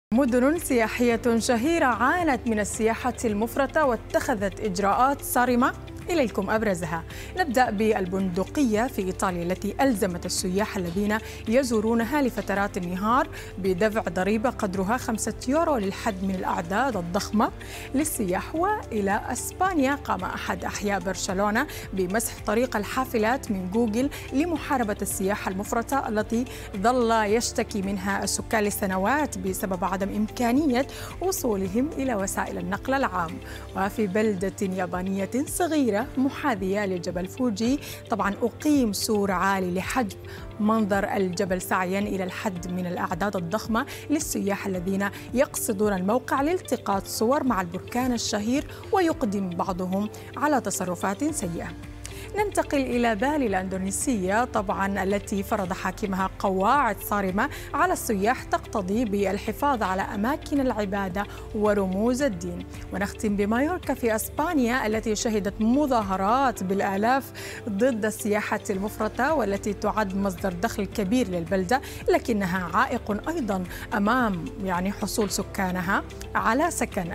مدن سياحية شهيرة عانت من السياحة المفرطة واتخذت إجراءات صارمة. إليكم أبرزها. نبدأ بالبندقية في إيطاليا التي ألزمت السياح الذين يزورونها لفترات النهار بدفع ضريبة قدرها 5 يورو للحد من الأعداد الضخمة للسياح. وإلى أسبانيا قام أحد أحياء برشلونة بمسح طريق الحافلات من جوجل لمحاربة السياحة المفرطة التي ظل يشتكي منها السكان لسنوات بسبب عدم إمكانية وصولهم إلى وسائل النقل العام. وفي بلدة يابانية صغيرة محاذية لجبل فوجي طبعا أقيم سور عالي لحجب منظر الجبل سعيا إلى الحد من الأعداد الضخمة للسياح الذين يقصدون الموقع لالتقاط صور مع البركان الشهير، ويقدم بعضهم على تصرفات سيئة. ننتقل إلى بالي الأندونيسية طبعا التي فرض حاكمها قواعد صارمة على السياح تقتضي بالحفاظ على أماكن العبادة ورموز الدين. ونختم بمايوركا في أسبانيا التي شهدت مظاهرات بالآلاف ضد السياحة المفرطة والتي تعد مصدر دخل كبير للبلدة، لكنها عائق أيضا أمام حصول سكانها على سكن